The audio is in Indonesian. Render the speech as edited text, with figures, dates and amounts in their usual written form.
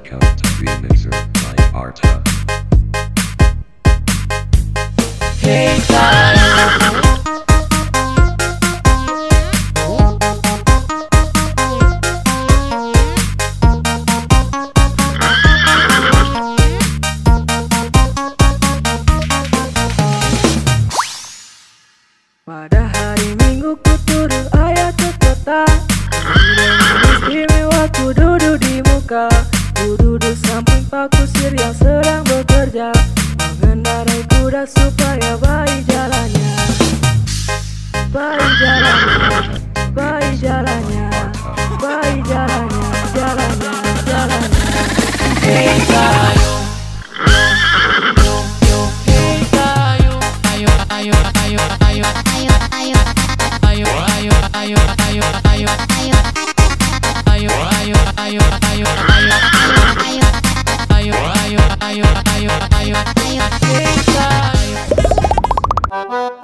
Welcome to Remixer by Arta. Hey tayo. Pada hari Minggu ku turun ayah ke kota. Dengan istimewa ku duduk di muka. Ku duduk samping pak kusir yang sedang bekerja, mengendarai kuda supaya baik jalannya. Baik jalannya, baik jalannya, baik jalannya, jalannya, jalannya. Hey tayo. Ayo